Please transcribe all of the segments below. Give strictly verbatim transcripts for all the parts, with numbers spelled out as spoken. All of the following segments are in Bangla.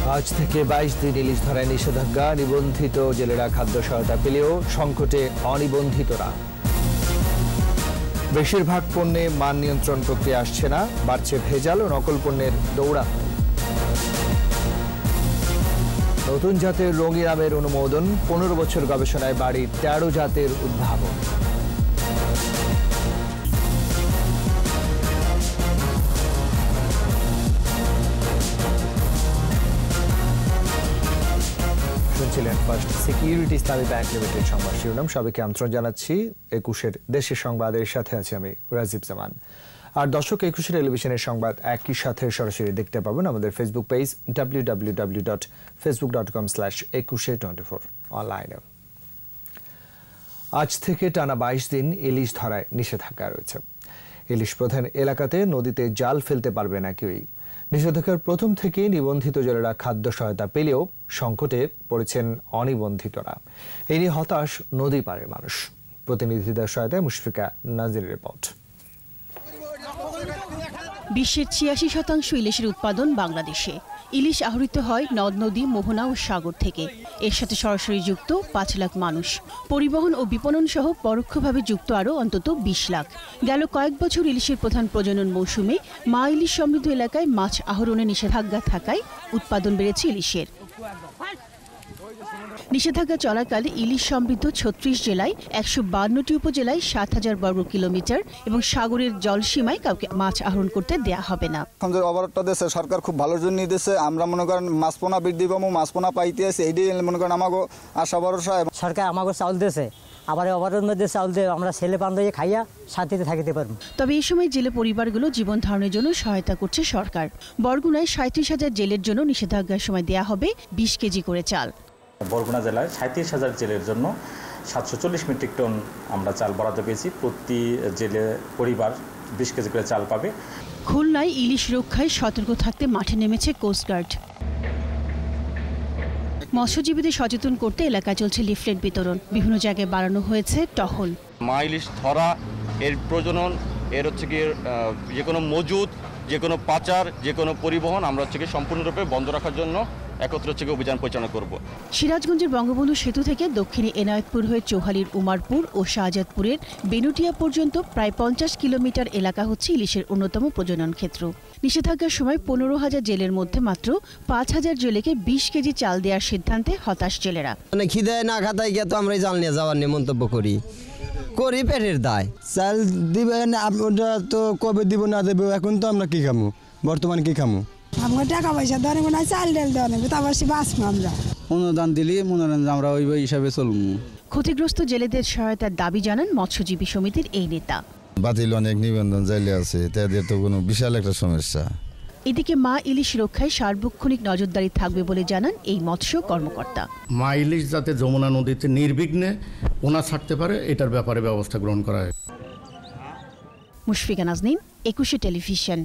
আজ থেকে বাইশ দিন ইলিশ ধরায় নিষেধাজ্ঞা, নিবন্ধিত জেলেরা খাদ্য সহায়তা পেলেও সংকটে অনিবন্ধিতরা। বেশিরভাগ পণ্যে মান নিয়ন্ত্রণ প্রক্রিয়া আসছে না, বাড়ছে ভেজাল ও নকল পণ্যের দৌড়ানো। নতুন জাতের রঙিন আমের অনুমোদন, পনেরো বছর গবেষণায় বাড়ি তেরো জাতের উদ্ভাবন। শুনছিলেন first security Islami bank limited সংবাদ শিরোনাম। সবাইকে আমন্ত্রণ জানাচ্ছি একুশের দেশের সংবাদের সাথে আছি আমি রাজীব জামান। আর দর্শক, একুশে টেলিভিশনের সংবাদ একই সাথে সরাসরি দেখতে পাবেন আমাদের Facebook page W W W dot Facebook dot com slash Ekushey twenty four অনলাইনে। আজ থেকে টানা বাইশ দিন ইলিশ ধরায় নিষেধাজ্ঞা রয়েছে। ইলিশ প্রধান এলাকাতে নদীতে জাল ফেলতে পারবে না কেউই। নিষেধাজ্ঞার প্রথম থেকে নিবন্ধিত জেলেরা খাদ্য সহায়তা পেলেও সংকটে পড়েছেন অনিবন্ধিতরা। এই নিয়ে হতাশ নদী পাড়ের মানুষ। প্রতিনিধিদের সহায়তায় মুশফিকা নাজিরের রিপোর্ট। বিশ্বের ছিয়াশি শতাংশ ইলিশের উৎপাদন বাংলাদেশে। ইলিশ আহরিত হয় নদ নদী, মোহনা ও সাগর থেকে। এর সাথে সরাসরি যুক্ত পাঁচ লাখ মানুষ, পরিবহন ও বিপণন সহ পরোক্ষভাবে যুক্ত আরও অন্তত বিশ লাখ। গেল কয়েক বছর ইলিশের প্রধান প্রজনন মৌসুমে মা ইলিশ সমৃদ্ধ এলাকায় মাছ আহরণে নিষেধাজ্ঞা থাকায় উৎপাদন বেড়েছে ইলিশের। নিষেধাজ্ঞা চলাকালে ইলিশ সমৃদ্ধ ছত্রিশ জেলায় একশো বান্নটি উপজেলায় সাত হাজার বর্গ কিলোমিটার এবং সাগরের জলসীমায় কাউকে মাছ আহরণ করতে দেয়া হবে না। অবরোধটা দেশে সরকার খুব ভালোর জন্য দিয়েছে। আমরা মনে করেন মাছপোনা বৃদ্ধি পাবো, মাছপোনা পাইতে আছে, এইটাই মনে করেন আমাকে আশা ভরসা। সরকার আমাকে চাউল দিয়েছে, আবার অবরোধের মধ্যে চাউল দিয়ে আমরা ছেলে পান্ডে খাইয়া শান্তিতে থাকিতে পারবো। তবে এই সময় জেলে পরিবারগুলো জীবন ধারণের জন্য সহায়তা করছে সরকার। বরগুনায় সাঁত্রিশ হাজার জেলের জন্য নিষেধাজ্ঞার সময় দেয়া হবে বিশ কেজি করে চাল। বরগুনা জেলায় সাঁত্রিশ হাজার জেলের জন্য সাতশো চল্লিশ মেট্রিক টন আমরা চাল বরাদ্দ পেয়েছি। প্রতি জেলে পরিবার বিশ কেজি করে চাল পাবে। খুলনায় ইলিশ রক্ষায় সতর্ক থাকতে মাঠে নেমেছে কোস্টগার্ড। মৎস্যজীবীদের সচেতন করতে এলাকায় চলছে লিফলেট বিতরণ। বিভিন্ন জায়গায় বাড়ানো হয়েছে টহল। মা ইলিশ ধরা, এর প্রজনন, এর হচ্ছে কি যে কোনো মজুদ, যে কোনো পাচার, যে কোনো পরিবহন আমরা হচ্ছে কি সম্পূর্ণরূপে বন্ধ রাখার জন্য একত্র হচ্ছে অভিযান পরিচালনা করব। সিরাজগঞ্জের বঙ্গবন্ধু সেতু থেকে দক্ষিণে এনায়েতপুর হয়ে চৌহালির উমারপুর ও শাহজাদপুরের বেনুটিয়া পর্যন্ত প্রায় পঞ্চাশ কিলোমিটার এলাকা হচ্ছে ইলিশের অন্যতম প্রজনন ক্ষেত্র। নিষেধাজ্ঞার সময় পনেরো হাজার জেলের মধ্যে মাত্র পাঁচ হাজার জেলেকে বিশ কেজি চাল দেওয়ার সিদ্ধান্তে হতাশ জেলেরা। মানে খিদায় না খাতায় গিয়ে তো আমরা জাল নিয়ে যাওয়ার নিয়ে মন্তব্য করি করি পেটের দায়। চাল দিবেন আপনারা তো কবে দিব না দেবে, এখন তো আমরা কি খামু, বর্তমানে কি খামু? আমরা টাকা পয়সা দেওয়া না, চাল ডাল দেওয়া নেবে, তারপর সে বাঁচবো। আমরা অনুদান দিলি মনে হয় আমরা ওই হিসাবে চলবো। ক্ষতিগ্রস্ত জেলেদের সহায়তার দাবি জানান মৎস্যজীবী সমিতির এই নেতা। বাতিল অনেক নিবন্ধন চাইলে আছে, তাদের তো কোনো বিশাল একটা সমস্যা। এদিকে মা ইলিশ রক্ষায় সার্বক্ষণিক নজরদারি থাকবে বলে জানান এই মৎস্য কর্মকর্তা। মা ইলিশ যাতে যমুনা নদীতে নির্বিঘ্নে ওনা ছাড়তে পারে, এটার ব্যাপারে ব্যবস্থা গ্রহণ করা হয়। মুশফিকা নাজনীন, একুশে টেলিভিশন।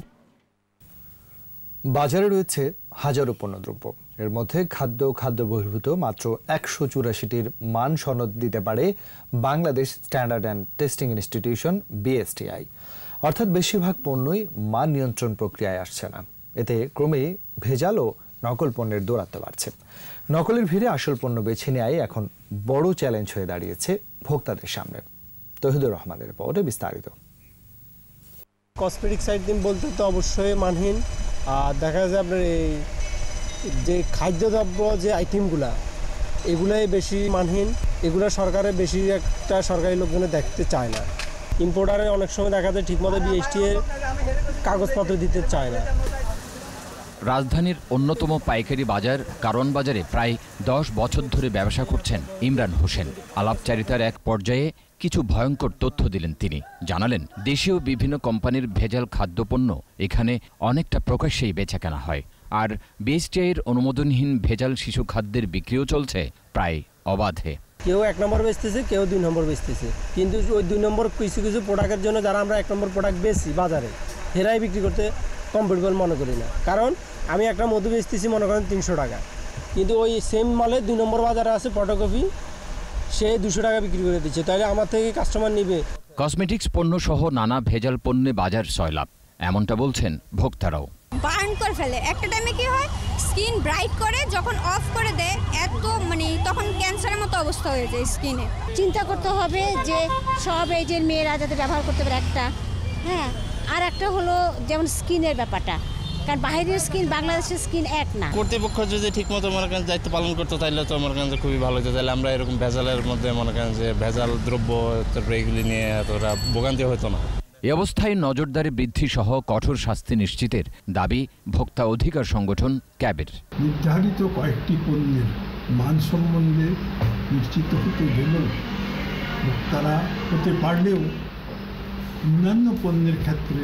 বাজারে রয়েছে হাজারো পণ্যদ্রব্য। এর মধ্যে খাদ্য খাদ্য বহির্ভূত মাত্র একশো চুরাশিটির মান সনদ দিতে পারে Bangladesh standard and testing institution BSTI. অর্থাৎ বেশিরভাগ পণ্যই মান নিয়ন্ত্রণ প্রক্রিয়ায় আসছে না। এতে ক্রমে ভেজাল ও নকল পণ্যের দৌরাত্ম্য বাড়ছে। নকলের ভিড়ে আসল পণ্য বেছে নেওয়াই এখন বড় চ্যালেঞ্জ হয়ে দাঁড়িয়েছে ভোক্তাদের সামনে। তহিদুর রহমানের রিপোর্টে বিস্তারিত। কসমেটিক সাইড বলতে তো অবশ্যই মানহীন। আর দেখা যায় আপনার এই যে খাদ্যদ্রব্য যে আইটেমগুলা, এগুলাই বেশি মানহীন। এগুলো সরকারের বেশি একটা সরকারি লোকজনে দেখতে চায় না। ইম্পোর্টারে অনেক সময় দেখা যায় ঠিকমতো বিএসটি এর কাগজপত্র দিতে চায় না। রাজধানীর অন্যতম পাইকারি বাজার কারওয়ান বাজারে প্রায় দশ বছর ধরে ব্যবসা করছেন ইমরান হোসেন। আলাপচারিতার এক পর্যায়ে কিছু ভয়ঙ্কর তথ্য দিলেন তিনি। জানালেন, দেশীয় বিভিন্ন কোম্পানির ভেজাল খাদ্যপণ্য এখানে অনেকটা প্রকাশ্যেই বেচাকেনা হয়। আর বিএসটিআইয়ের অনুমোদনহীন ভেজাল শিশু খাদ্যের বিক্রিও চলছে প্রায় অবাধে। কেউ এক নম্বর বেচতেছে, কেউ দুই নম্বর বেচতেছে। কিন্তু ওই দুই নম্বর কিছু কিছু প্রোডাক্টের জন্য যারা আমরা এক নম্বর প্রোডাক্ট বেচি বাজারে, হেরাই বিক্রি করতে কমফোর্টেবল মনে করি না। কারণ আমি একটা মধু বেচতেছি মনে করেন তিনশো টাকা, কিন্তু ওই সেম মালে দুই নম্বর বাজারে আছে ফটোকপি, সে দুশো টাকা বিক্রি করে দিচ্ছে। তাহলে আমার থেকে কাস্টমার নিবে। কসমেটিক্স পণ্য সহ নানা ভেজাল পণ্যে বাজার সয়লাভ, এমনটা বলছেন ভোক্তারাও। বার্ন করে ফেলে। একটা টাইমে কি হয়, স্কিন ব্রাইট করে, যখন অফ করে দেয় এত মানে তখন ক্যান্সারের মতো অবস্থা হয়ে যায় স্কিনে। চিন্তা করতে হবে যে সব এজের মেয়েরা যাতে ব্যবহার করতে পারে একটা, হ্যাঁ। আর একটা হলো যেমন স্কিনের ব্যাপারটা, কারণ বাইরের স্কিন বাংলাদেশের স্কিন এক না। কর্তৃপক্ষ যদি ঠিকমতো মনে করেন দায়িত্ব পালন করতে তাহলে তো মনে করেন যে খুবই ভালো হতো। তাহলে আমরা এরকম ভেজালের মধ্যে মনে করেন যে ভেজাল দ্রব্য তারপরে এগুলি নিয়ে এতটা ভোগান্তি হতো না। এ অবস্থায় নজরদারি বৃদ্ধি সহ কঠোর শাস্তি নিশ্চিতের দাবি ভোক্তা অধিকার সংগঠন ক্যাবের। নির্ধারিত কয়েকটি পণ্যের মান সম্বন্ধে নিশ্চিত হতে গেলেও ভোক্তারা হতে পারলেও অন্যান্য পণ্যের ক্ষেত্রে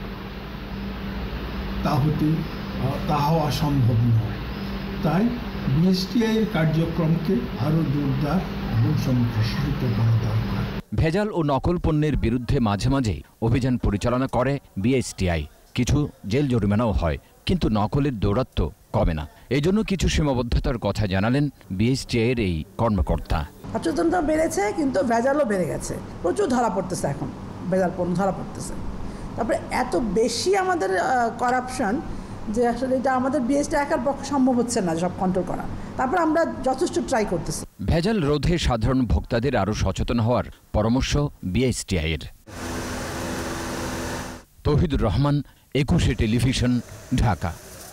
তা হতে তা হওয়া সম্ভব নয়। তাই বিএসটিআইয়ের কার্যক্রমকে আরও জোরদার এবং সম্প্রসারিত করা দরকার। ভেজাল ও নকল পণ্যের বিরুদ্ধে মাঝে মাঝে অভিযান পরিচালনা করে বিএসটিআই, কিছু জেল জরিমানাও হয়, কিন্তু নকলের দৌরাত্ম্য কমে না। এজন্য কিছু সীমাবদ্ধতার কথা জানালেন বিএসটিআইয়ের এই কর্মকর্তা। সচেতনতা বেড়েছে, কিন্তু ভেজালও বেড়ে গেছে, প্রচুর ধরা পড়তেছে, এখন ভেজাল পণ্য ধরা পড়তেছে। তারপরে এত বেশি আমাদের করাপশন যে আসলে এটা আমাদের বিএসটি একার পক্ষে সম্ভব হচ্ছে না সব কন্ট্রোল করা। তারপর আমরা যথেষ্ট ট্রাই করতেছি। ভেজাল রোধে সাধারণ ভোক্তাদের আরও সচেতন হওয়ার পরামর্শ বিএসটিআইয়ের। তৌহিদুর রহমান, একুশে টেলিভিশন, ঢাকা।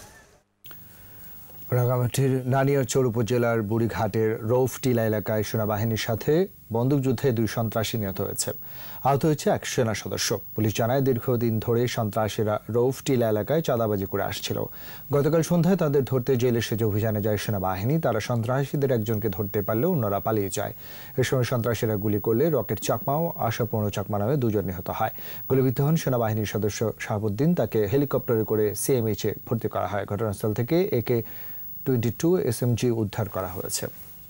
রাঙামাটির নানিয়ারচর উপজেলার বুড়িঘাটের রৌফ টিলা এলাকায় সেনাবাহিনীর সাথে বন্দুকযুদ্ধে দুই সন্ত্রাসী নিহত হয়েছে। আহত হয়েছে এক সেনা সদস্য। পুলিশ জানায়, দীর্ঘদিন ধরে সন্ত্রাসীরা রৌফ টিলা এলাকায় চাঁদাবাজি করে আসছিল। গতকাল সন্ধ্যায় তাদের ধরতে জেলে সেজে অভিযানে যায় সেনাবাহিনী। তারা সন্ত্রাসীদের একজনকে ধরতে পারলেও অন্যরা পালিয়ে যায়। এ সময় সন্ত্রাসীরা গুলি করলে রকেট চাকমা ও আশাপূর্ণ চাকমা নামে দুজন নিহত হয়। গুলিবিদ্ধ হন সেনাবাহিনীর সদস্য শাহাবুদ্দিন। তাকে হেলিকপ্টারে করে সিএমএইচে ভর্তি করা হয়। ঘটনাস্থল থেকে একে টোয়েন্টি টু এসএমজি উদ্ধার করা হয়েছে।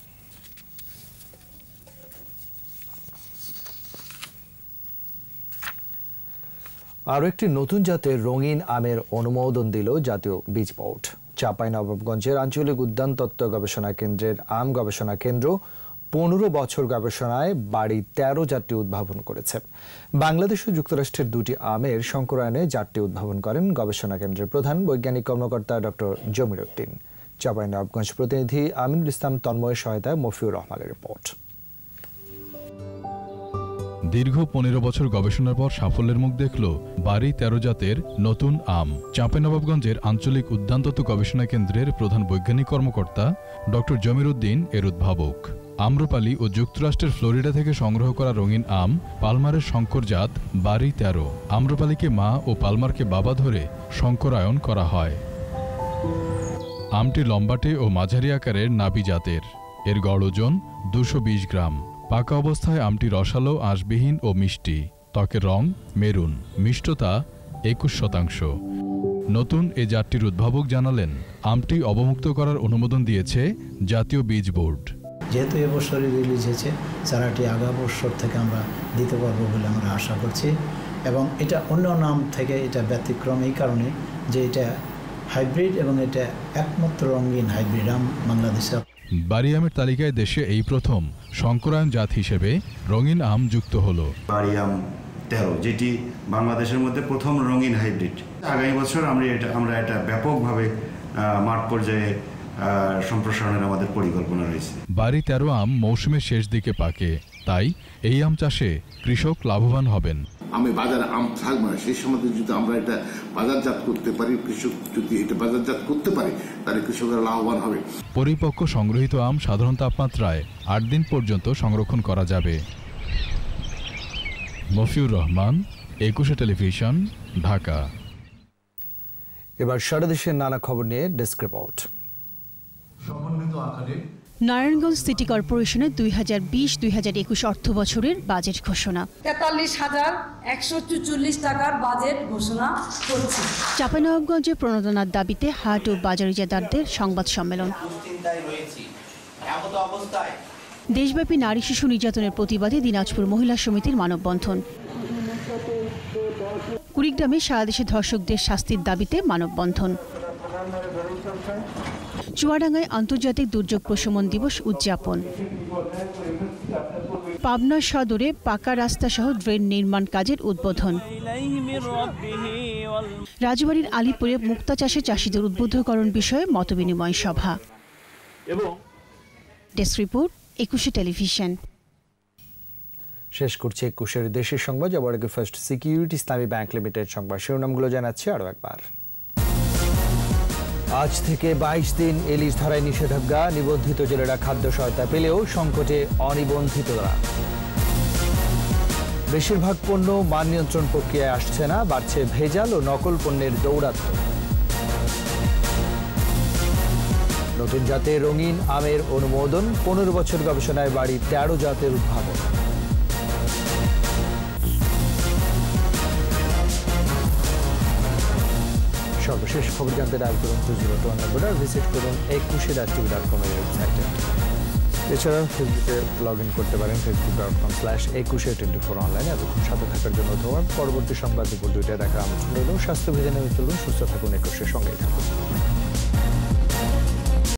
আরও একটি নতুন জাতের রঙিন আমের অনুমোদন দিল জাতীয় বীজ বোর্ড। চাঁপাইনবাবগঞ্জের আঞ্চলিক উদ্যান তত্ত্ব গবেষণা কেন্দ্রের আম গবেষণা কেন্দ্র পনেরো বছর গবেষণায় বাড়ি তেরো জাতটি উদ্ভাবন করেছে। বাংলাদেশ ও যুক্তরাষ্ট্রের দুটি আমের সংকরায়নে জাতটি উদ্ভাবন করেন গবেষণা কেন্দ্রের প্রধান বৈজ্ঞানিক কর্মকর্তা ডক্টর জমির উদ্দিন। চাঁপাইনবাবগঞ্জ প্রতিনিধি আমিনুল ইসলাম তন্ময়ের সহায়তায় মফিউর রহমানের রিপোর্ট। দীর্ঘ পনেরো বছর গবেষণার পর সাফল্যের মুখ দেখল বাড়ি তেরো জাতের নতুন আম। চাঁপাইনবাবগঞ্জের আঞ্চলিক উদ্যানতত্ত্ব গবেষণা কেন্দ্রের প্রধান বৈজ্ঞানিক কর্মকর্তা ডক্টর জমির উদ্দিন এর উদ্ভাবক। আম্রপালি ও যুক্তরাষ্ট্রের ফ্লোরিডা থেকে সংগ্রহ করা রঙিন আম পালমারের শঙ্কর জাত বাড়ি তেরো। আম্রপালিকে মা ও পালমারকে বাবা ধরে শঙ্করায়ন করা হয়। আমটি লম্বাটে ও মাঝারি আকারের নাবি জাতের। এর গড় ওজন দুশো বিশ গ্রাম। পাকা অবস্থায় আমটি রসালো, আঁশবিহীন ও মিষ্টি। ত্বকের রং মেরুন, মিষ্টতা একুশ শতাংশ। নতুন এ জাতটির উদ্ভাবক জানালেন, আমটি অবমুক্ত করার অনুমোদন দিয়েছে জাতীয় বীজ বোর্ড। যেহেতু এবছরই রিলিজ হয়েছে, চারাটি আগা বছর থেকে আমরা দিতে পারবো বলে আমরা আশা করছি। এবং এটা অন্য নাম থেকে এটা ব্যতিক্রম এই কারণে যে এটা হাইব্রিড এবং এটা একমাত্র রঙিন হাইব্রিড আম বাংলাদেশে। বাড়ি আমের তালিকায় দেশে এই প্রথম শঙ্করায়ন জাত হিসেবে রঙিন আম যুক্ত হলো। বাড়ি আম তেরো, যেটি বাংলাদেশের মধ্যে প্রথম রঙিন হাইব্রিড। আগামী বছর আমরা এটা আমরা এটা ব্যাপকভাবে মাঠ পর্যায়ে সম্প্রসারণের আমাদের পরিকল্পনা রয়েছে। বাড়ি তেরো আম মৌসুমের শেষ দিকে পাকে, তাই এই আম চাষে কৃষক লাভবান হবেন। আমি বাজারে আম থাকবে না, সেই সময় যদি আমরা এটা বাজারজাত করতে পারি, কৃষক যদি এটা বাজারজাত করতে পারে, তাহলে কৃষকরা লাভবান হবে। পরিপক্ক সংগ্রহিত আম সাধারণ তাপমাত্রায় আট দিন পর্যন্ত সংরক্ষণ করা যাবে। মফিউর রহমান, একুশে টেলিভিশন, ঢাকা। এবার সারা দেশের নানা খবর নিয়ে ডেস্ক রিপোর্ট। নারায়ণগঞ্জ সিটি কর্পোরেশনের দুই হাজার বিশ দুই হাজার একুশ অর্থ বছরের বাজেট ঘোষণা। তেতাল্লিশ হাজার একশো চুচল্লিশ টাকার বাজেট ঘোষণা করছে। চাঁপাইনবাবগঞ্জে প্রণোদনার দাবিতে হাট ও বাজারিজাদারদের সংবাদ সম্মেলন। দেশব্যাপী নারী শিশু নির্যাতনের প্রতিবাদে দিনাজপুর মহিলা সমিতির মানববন্ধন। কুড়িগ্রামে সারা দেশে ধর্ষকদের শাস্তির দাবিতে মানববন্ধন। চুয়াডাঙ্গায় আন্তর্জাতিক দুর্যোগ প্রশমন দিবস উদযাপন। পাবনা সদরে পাকা রাস্তা সহ ড্রেন নির্মাণ কাজের উদ্বোধন। রাজবাড়ীর আলীপুরে মুক্তা চাষে চাষিদের উদ্বুদ্ধকরণ বিষয়ে মতবিনিময় সভা। Desk report, Ekushey television. শেষ করছে একুশের দেশের সংবাদ। যাবার আগে first security Islami bank limited সংবাদ শিরোনামগুলো জানাচ্ছি আরও একবার। আজ থেকে বাইশ দিন ইলিশ ধরায় নিষেধাজ্ঞা, নিবন্ধিত জেলেরা খাদ্য সহায়তা পেলেও সংকটে অনিবন্ধিতরা। বেশিরভাগ পণ্য মান নিয়ন্ত্রণ প্রক্রিয়ায় আসছে না, বাড়ছে ভেজাল ও নকল পণ্যের দৌরাত্ম্য। নতুন জাতের রঙিন আমের অনুমোদন, পনেরো বছর গবেষণায় বাড়ি তেরো জাতের উদ্ভাবন। সর্বশেষ খবর জানতে ডায়াল করুন two zero two number, visit করুন Ekushey dot TV dot com এর ওয়েবসাইটে। এছাড়া ফেসবুকে লগ ইন করতে পারেন Facebook dot com slash Ekushey twenty four অনলাইনে। এতক্ষণ সাথে থাকার জন্য ধন্যবাদ। পরবর্তী সংবাদ দুপুর দুইটায় দেখার আমন্ত্রণ রইল। স্বাস্থ্যবিধি মেনে চলুন, সুস্থ থাকুন, একুশের সঙ্গেই থাকুন।